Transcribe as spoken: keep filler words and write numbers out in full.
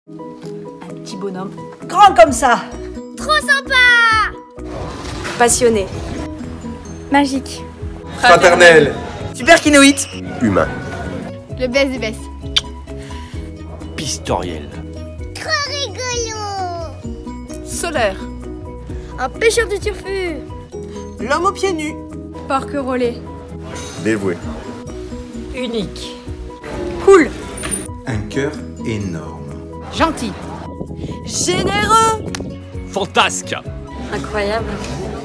Un petit bonhomme grand comme ça. Trop sympa. Passionné. Magique. Fraternel. Superkinoïde. Humain. Le best des best. Pistoriel. Trop rigolo. Solaire. Un pêcheur de turfu. L'homme aux pieds nus. Porquerolles. Dévoué. Unique. Cool. Un cœur énorme. Gentil. Généreux. Fantasque. Incroyable.